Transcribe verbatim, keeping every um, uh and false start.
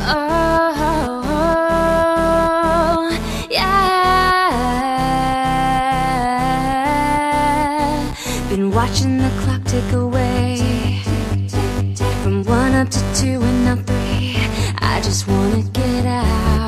Oh, yeah. Been watching the clock tick away from one up to two and now three. I just wanna get out.